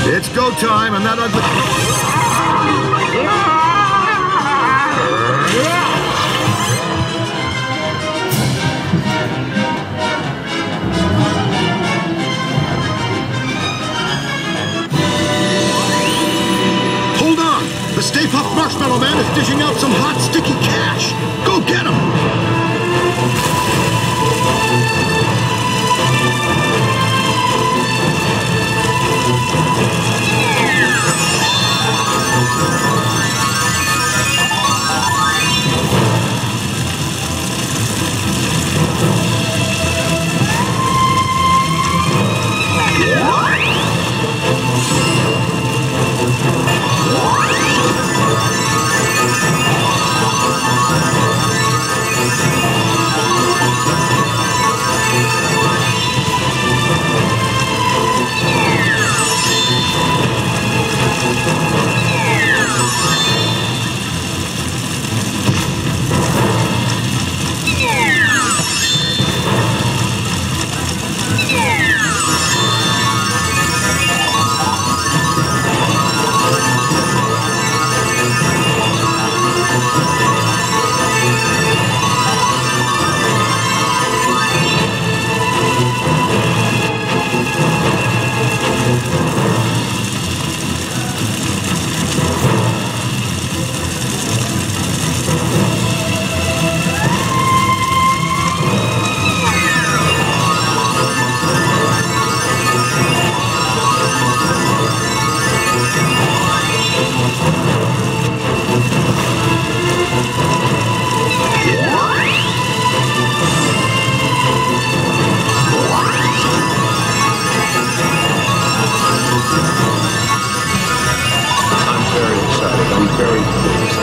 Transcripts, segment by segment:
It's go time, and that ugly... Hold on! The Stay Puft Marshmallow Man is dishing out some hot, sticky cash! Go get him! I'm very pleased.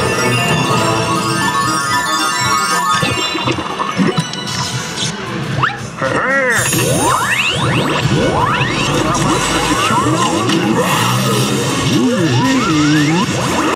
Hey!